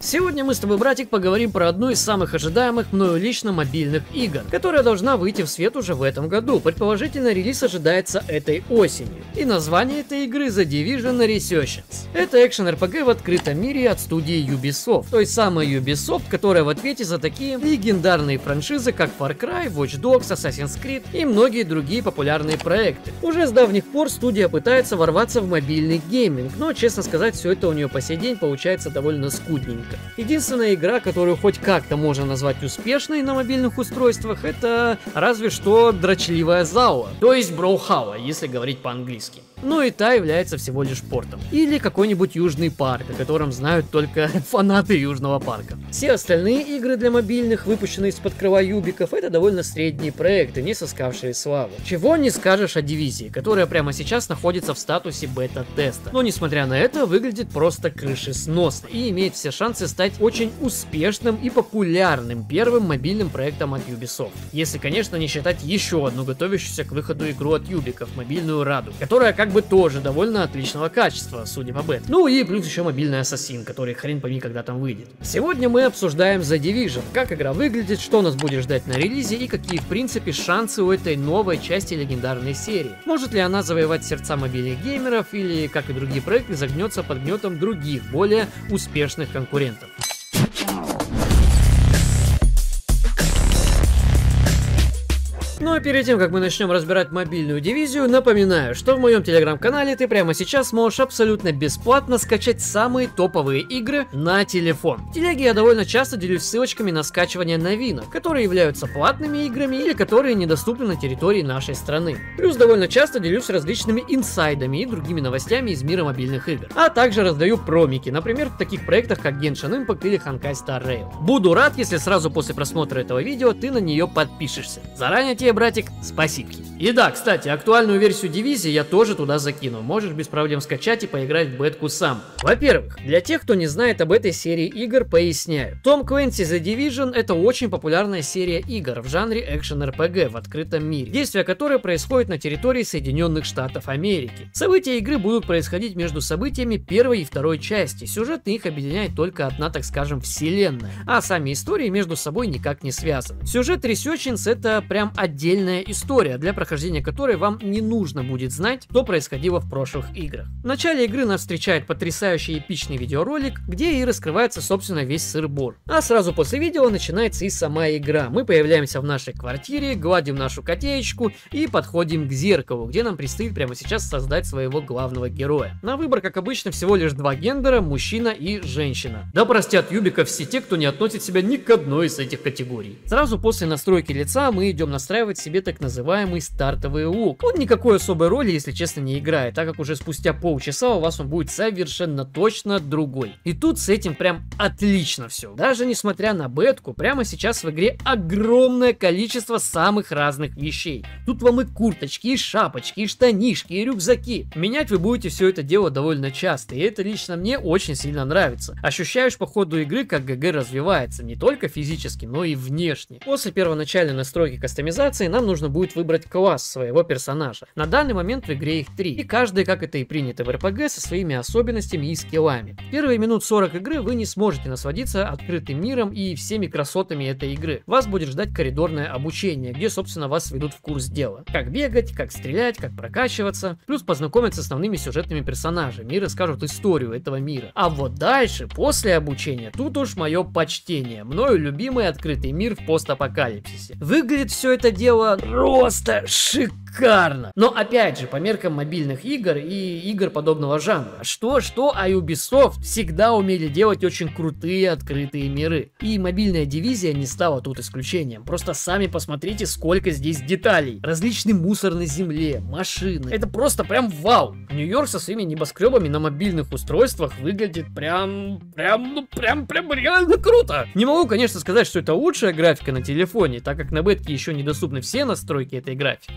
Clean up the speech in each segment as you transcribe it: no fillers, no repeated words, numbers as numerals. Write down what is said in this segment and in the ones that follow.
Сегодня мы с тобой, братик, поговорим про одну из самых ожидаемых мною лично мобильных игр, которая должна выйти в свет уже в этом году. Предположительно, релиз ожидается этой осенью. И название этой игры The Division Resurgence. Это экшен-РПГ в открытом мире от студии Ubisoft. Той самой Ubisoft, которая в ответе за такие легендарные франшизы, как Far Cry, Watch Dogs, Assassin's Creed и многие другие популярные проекты. Уже с давних пор студия пытается ворваться в мобильный гейминг, но, честно сказать, все это у нее по сей день получается довольно скудненько. Единственная игра, которую хоть как-то можно назвать успешной на мобильных устройствах, это разве что дрочливая Зао, то есть Броухауа, если говорить по-английски. Но и та является всего лишь портом. Или какой-нибудь Южный парк, о котором знают только фанаты Южного парка. Все остальные игры для мобильных, выпущенные из-под крыла юбиков, это довольно средние проекты, не сыскавшие славу. Чего не скажешь о Дивизии, которая прямо сейчас находится в статусе бета-теста. Но несмотря на это, выглядит просто крышесносно и имеет все шансы стать очень успешным и популярным первым мобильным проектом от Ubisoft. Если, конечно, не считать еще одну готовящуюся к выходу игру от юбиков, мобильную Раду, которая как бы тоже довольно отличного качества, судя по бете. Ну и плюс еще мобильный Ассасин, который хрен пойми, когда там выйдет. Сегодня мы обсуждаем The Division, как игра выглядит, что нас будет ждать на релизе и какие в принципе шансы у этой новой части легендарной серии. Может ли она завоевать сердца мобильных геймеров или, как и другие проекты, загнется под гнетом других, более успешных конкурентов. Ну а перед тем, как мы начнем разбирать мобильную дивизию, напоминаю, что в моем телеграм-канале ты прямо сейчас можешь абсолютно бесплатно скачать самые топовые игры на телефон. В телеге я довольно часто делюсь ссылочками на скачивание новинок, которые являются платными играми или которые недоступны на территории нашей страны. Плюс довольно часто делюсь различными инсайдами и другими новостями из мира мобильных игр. А также раздаю промики, например, в таких проектах как Genshin Impact или Honkai Star Rail. Буду рад, если сразу после просмотра этого видео ты на нее подпишешься. Заранее тебе, братик, спасибо. И да, кстати, актуальную версию дивизии я тоже туда закину. Можешь без проблем скачать и поиграть в бетку сам. Во-первых, для тех, кто не знает об этой серии игр, поясняю. Tom Clancy's The Division — это очень популярная серия игр в жанре экшен-РПГ в открытом мире, действие которой происходит на территории Соединенных Штатов Америки. События игры будут происходить между событиями первой и второй части. Сюжет их объединяет только одна, так скажем, вселенная, а сами истории между собой никак не связаны. Сюжет Resurgence — это прям отдельная история, для прохождения которой вам не нужно будет знать, что происходило в прошлых играх. В начале игры нас встречает потрясающий эпичный видеоролик, где и раскрывается, собственно, весь сыр-бор. А сразу после видео начинается и сама игра. Мы появляемся в нашей квартире, гладим нашу котеечку и подходим к зеркалу, где нам предстоит прямо сейчас создать своего главного героя. На выбор, как обычно, всего лишь два гендера, мужчина и женщина. Да простят юбиков все те, кто не относит себя ни к одной из этих категорий. Сразу после настройки лица мы идем настраивать себе так называемый стартовый лук. Он никакой особой роли, если честно, не играет, так как уже спустя полчаса у вас он будет совершенно точно другой. И тут с этим прям отлично все. Даже несмотря на бетку, прямо сейчас в игре огромное количество самых разных вещей. Тут вам и курточки, и шапочки, и штанишки, и рюкзаки. Менять вы будете все это дело довольно часто, и это лично мне очень сильно нравится. Ощущаешь по ходу игры, как ГГ развивается, не только физически, но и внешне. После первоначальной настройки кастомизации нам нужно будет выбрать класс своего персонажа. На данный момент в игре их 3, и каждый, как это и принято в РПГ, со своими особенностями и скиллами. Первые минут 40 игры вы не сможете насладиться открытым миром и всеми красотами этой игры. Вас будет ждать коридорное обучение, где, собственно, вас ведут в курс дела. Как бегать, как стрелять, как прокачиваться, плюс познакомят с основными сюжетными персонажами и расскажут историю этого мира. А вот дальше, после обучения, тут уж мое почтение. Мною любимый открытый мир в постапокалипсисе. Выглядит все это дело просто шикарно. Но опять же, по меркам мобильных игр и игр подобного жанра. Что, а Ubisoft всегда умели делать очень крутые открытые миры. И мобильная дивизия не стала тут исключением. Просто сами посмотрите, сколько здесь деталей. Различный мусор на земле, машины. Это просто прям вау. Нью-Йорк со своими небоскребами на мобильных устройствах выглядит прям реально круто. Не могу, конечно, сказать, что это лучшая графика на телефоне, так как на бетке еще недоступны все настройки этой графики. И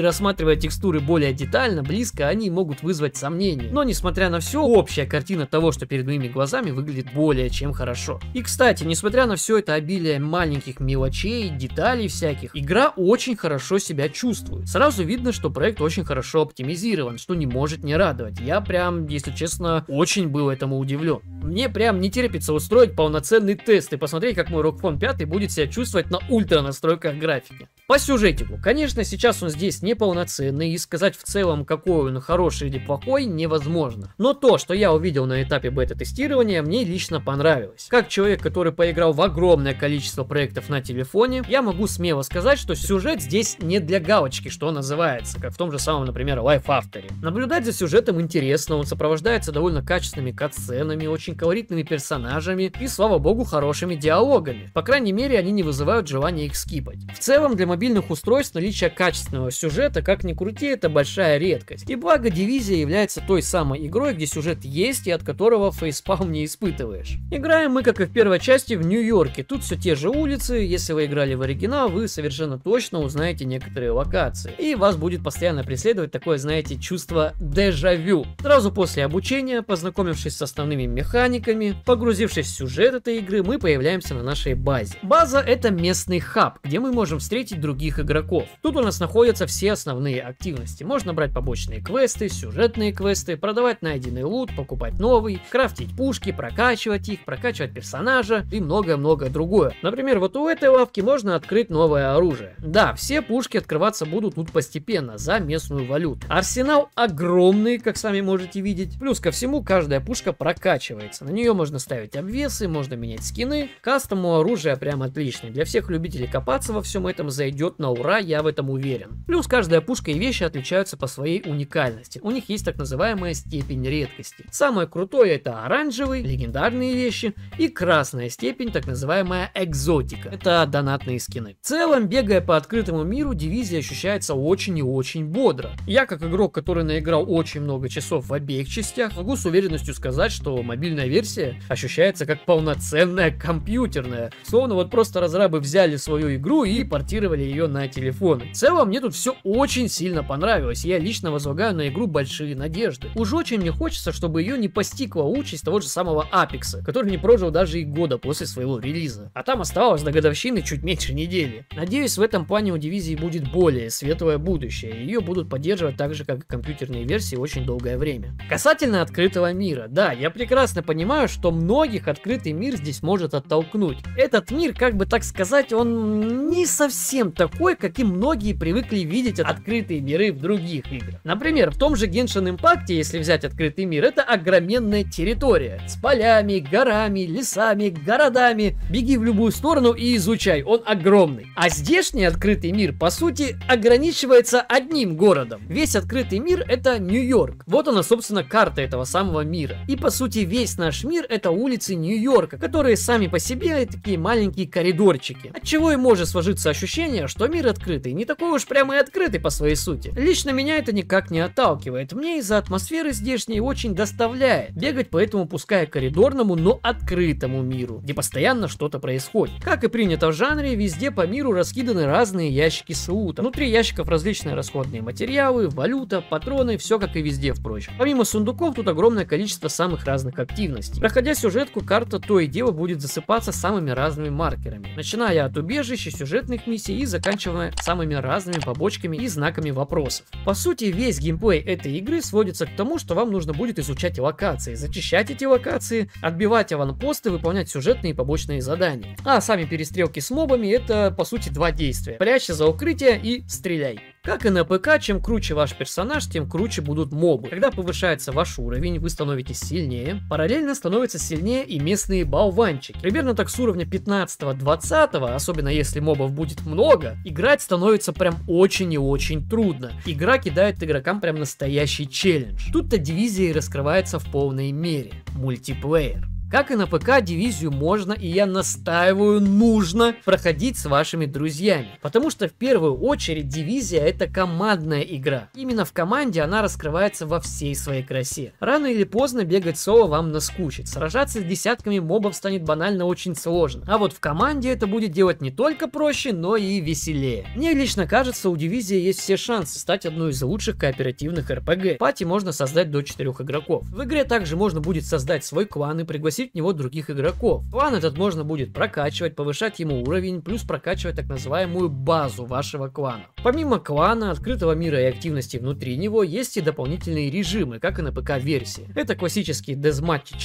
рассматривая текстуры более детально, близко, они могут вызвать сомнения. Но несмотря на все, общая картина того, что перед моими глазами, выглядит более чем хорошо. И кстати, несмотря на все это обилие маленьких мелочей, деталей всяких, игра очень хорошо себя чувствует. Сразу видно, что проект очень хорошо оптимизирован, что не может не радовать. Я прям, если честно, очень был этому удивлен. Мне прям не терпится устроить полноценный тест и посмотреть, как мой ROG Phone 5 будет себя чувствовать на ультра настройках графики. По сюжетику, конечно, сейчас он здесь неполноценный, и сказать в целом, какой он хороший или плохой, невозможно. Но то, что я увидел на этапе бета-тестирования, мне лично понравилось. Как человек, который поиграл в огромное количество проектов на телефоне, я могу смело сказать, что сюжет здесь не для галочки, что называется, как в том же самом, например, Life After. Наблюдать за сюжетом интересно, он сопровождается довольно качественными катсценами, очень колоритными персонажами и, слава богу, хорошими диалогами. По крайней мере, они не вызывают желания их скипать. В целом, для мобильных устройств наличие качественного сюжета, как ни крути, это большая редкость. И благо, Дивизия является той самой игрой, где сюжет есть и от которого фейспалм не испытываешь. Играем мы, как и в первой части, в Нью-Йорке. Тут все те же улицы, если вы играли в оригинал, вы совершенно точно узнаете некоторые локации. И вас будет постоянно преследовать такое, знаете, чувство дежавю. Сразу после обучения, познакомившись с основными механиками, погрузившись в сюжет этой игры, мы появляемся на нашей базе. База — это местный хаб, где мы можем встретить других игроков. Тут у нас находятся все основные активности. Можно брать побочные квесты, сюжетные квесты, продавать найденный лут, покупать новый, крафтить пушки, прокачивать их, прокачивать персонажа и многое-многое другое. Например, вот у этой лавки можно открыть новое оружие. Да, все пушки открываться будут тут постепенно, за местную валюту. Арсенал огромный, как сами можете видеть. Плюс ко всему, каждая пушка прокачивается. На нее можно ставить обвесы, можно менять скины. Кастом у оружия прям отличный. Для всех любителей копаться во всем этом зайдет на ура, я в этом уверен. Плюс каждая пушка и вещи отличаются по своей уникальности. У них есть так называемая степень редкости. Самое крутое — это оранжевый, легендарные вещи, и красная степень, так называемая экзотика. Это донатные скины. В целом, бегая по открытому миру, Дивизия ощущается очень и очень бодро. Я, как игрок, который наиграл очень много часов в обеих частях, могу с уверенностью сказать, что мобильная версия ощущается как полноценная компьютерная. Словно вот просто разрабы взяли свою игру и портировали ее на телефоны. В целом, мне тут все очень сильно понравилось, и я лично возлагаю на игру большие надежды. Уж очень мне хочется, чтобы ее не постигла участь того же самого Апекса, который не прожил даже и года после своего релиза. А там оставалось до годовщины чуть меньше недели. Надеюсь, в этом плане у Дивизии будет более светлое будущее, и ее будут поддерживать так же, как и компьютерные версии, очень долгое время. Касательно открытого мира, да, я прекрасно понимаю, что многих открытый мир здесь может оттолкнуть. Этот мир, как бы так сказать, он не совсем такой, каким многие привыкли видеть открытые миры в других играх. Например, в том же Genshin Impact, если взять открытый мир, это огроменная территория с полями, горами, лесами, городами. Беги в любую сторону и изучай, он огромный. А здешний открытый мир, по сути, ограничивается одним городом. Весь открытый мир — это Нью-Йорк. Вот она, собственно, карта этого самого мира. И, по сути, весь наш мир — это улицы Нью-Йорка, которые сами по себе такие маленькие коридорчики. Отчего и может сложиться ощущение, что мир открытый не такой уж прямо и открытый по своей сути. Лично меня это никак не отталкивает. Мне из-за атмосферы здешней очень доставляет бегать по этому пускай коридорному, но открытому миру, где постоянно что-то происходит. Как и принято в жанре, везде по миру раскиданы разные ящики с лутом. Внутри ящиков различные расходные материалы, валюта, патроны, все как и везде, впрочем. Помимо сундуков, тут огромное количество самых разных активностей. Проходя сюжетку, карта то и дело будет засыпаться самыми разными маркерами, начиная от убежищ и сюжетных миссий и заканчивая самыми разными побочками и знаками вопросов. По сути, весь геймплей этой игры сводится к тому, что вам нужно будет изучать локации, зачищать эти локации, отбивать аванпосты, выполнять сюжетные и побочные задания. А сами перестрелки с мобами — это, по сути, два действия: прячься за укрытие и стреляй. Как и на ПК, чем круче ваш персонаж, тем круче будут мобы. Когда повышается ваш уровень, вы становитесь сильнее. Параллельно становятся сильнее и местные болванчики. Примерно так с уровня 15-20, особенно если мобов будет много, играть становится прям очень и очень трудно. Игра кидает игрокам прям настоящий челлендж. Тут-то Дивизия раскрывается в полной мере. Мультиплеер. Как и на ПК, дивизию можно, и я настаиваю, нужно проходить с вашими друзьями. Потому что в первую очередь дивизия — это командная игра. Именно в команде она раскрывается во всей своей красе. Рано или поздно бегать соло вам наскучит. Сражаться с десятками мобов станет банально очень сложно. А вот в команде это будет делать не только проще, но и веселее. Мне лично кажется, у дивизии есть все шансы стать одной из лучших кооперативных РПГ. Пати можно создать до 4 игроков. В игре также можно будет создать свой клан и пригласить в него других игроков. Клан этот можно будет прокачивать, повышать ему уровень, плюс прокачивать так называемую базу вашего клана. Помимо клана, открытого мира и активности внутри него, есть и дополнительные режимы, как и на ПК-версии. Это классические дезматчи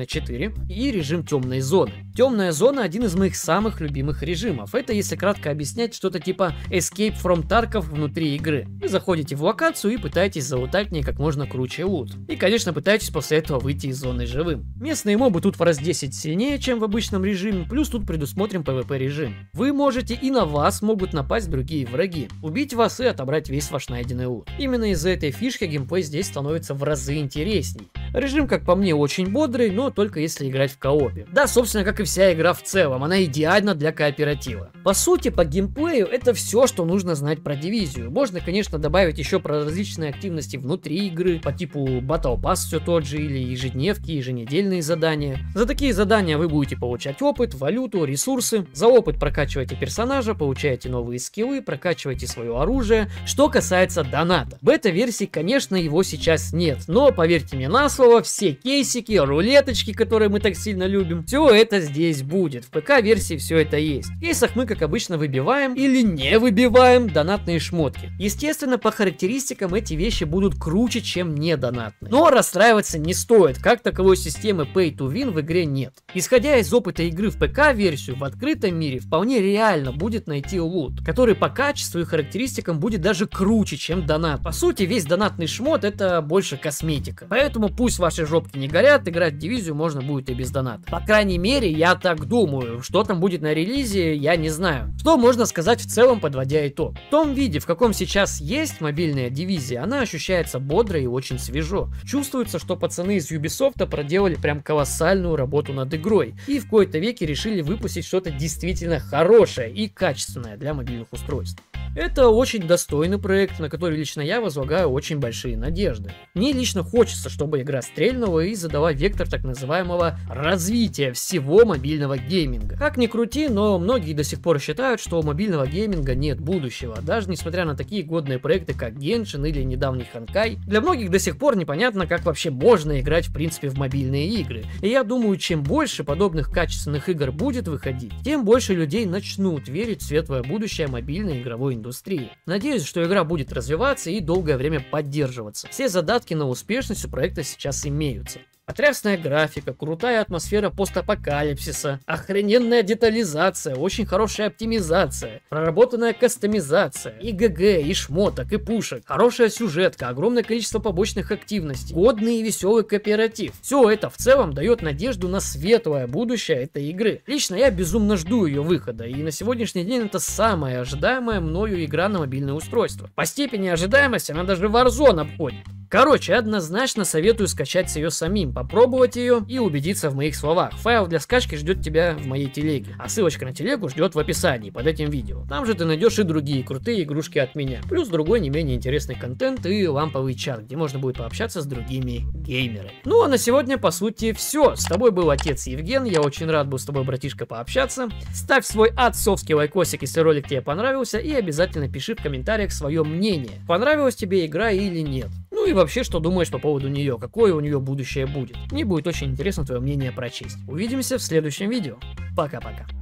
4×4 и режим темной зоны. Темная зона — один из моих самых любимых режимов. Это, если кратко объяснять, что-то типа Escape from Tarkov внутри игры. Вы заходите в локацию и пытаетесь залутать в ней как можно круче лут. И, конечно, пытаетесь после этого выйти из зоны живым. Местные мобы тут в раз 10 сильнее, чем в обычном режиме, плюс тут предусмотрен PvP режим. Вы можете, и на вас могут напасть другие враги, убить вас и отобрать весь ваш найденный лут. Именно из-за этой фишки геймплей здесь становится в разы интересней. Режим, как по мне, очень бодрый, но только если играть в коопе. Да, собственно, как и вся игра в целом, она идеальна для кооператива. По сути, по геймплею это все, что нужно знать про дивизию. Можно, конечно, добавить еще про различные активности внутри игры, по типу Battle Pass все тот же, или ежедневки, еженедельные задания. За такие задания вы будете получать опыт, валюту, ресурсы. За опыт прокачиваете персонажа, получаете новые скиллы, прокачиваете свое оружие. Что касается доната. В этой версии, конечно, его сейчас нет, но поверьте мне на слово, все кейсики, рулеточки, которые мы так сильно любим, все это здесь будет. В ПК-версии все это есть. В кейсах мы, как обычно, выбиваем или не выбиваем донатные шмотки. Естественно, по характеристикам эти вещи будут круче, чем не донатные. Но расстраиваться не стоит, как таковой системы Pay to Win в игре нет. Исходя из опыта игры в ПК-версию, в открытом мире вполне реально будет найти лут, который по качеству и характеристикам будет даже круче, чем донат. По сути, весь донатный шмот — это больше косметика. Поэтому пусть ваши жопки не горят, играть в дивизию можно будет и без доната. По крайней мере, я так думаю. Что там будет на релизе, я не знаю. Что можно сказать в целом, подводя итог? В том виде, в каком сейчас есть мобильная дивизия, она ощущается бодро и очень свежо. Чувствуется, что пацаны из Ubisoft проделали прям колоссальную работу над игрой и в кои-то веки решили выпустить что-то действительно хорошее и качественное для мобильных устройств. Это очень достойный проект, на который лично я возлагаю очень большие надежды. Мне лично хочется, чтобы игра стрельнула и задала вектор так называемого развития всего мобильного гейминга. Как ни крути, но многие до сих пор считают, что у мобильного гейминга нет будущего, даже несмотря на такие годные проекты, как Genshin или недавний Honkai. Для многих до сих пор непонятно, как вообще можно играть в принципе в мобильные игры. И я думаю, чем больше подобных качественных игр будет выходить, тем больше людей начнут верить в светлое будущее мобильной игровой индустрии. Надеюсь, что игра будет развиваться и долгое время поддерживаться. Все задатки на успешность у проекта сейчас имеются. Потрясная графика, крутая атмосфера постапокалипсиса, охрененная детализация, очень хорошая оптимизация, проработанная кастомизация, и ГГ, и шмоток, и пушек, хорошая сюжетка, огромное количество побочных активностей, годный и веселый кооператив. Все это в целом дает надежду на светлое будущее этой игры. Лично я безумно жду ее выхода, и на сегодняшний день это самая ожидаемая мною игра на мобильное устройство. По степени ожидаемости она даже Warzone обходит. Короче, однозначно советую скачать ее самим, попробовать ее и убедиться в моих словах. Файл для скачки ждет тебя в моей телеге, а ссылочка на телегу ждет в описании под этим видео. Там же ты найдешь и другие крутые игрушки от меня, плюс другой не менее интересный контент и ламповый чат, где можно будет пообщаться с другими геймерами. Ну а на сегодня по сути все. С тобой был отец Евген, я очень рад был с тобой, братишка, пообщаться. Ставь свой отцовский лайкосик, если ролик тебе понравился, и обязательно пиши в комментариях свое мнение, понравилась тебе игра или нет. Ну и вообще, что думаешь по поводу нее, какое у нее будущее будет. Мне будет очень интересно твое мнение прочесть. Увидимся в следующем видео. Пока-пока.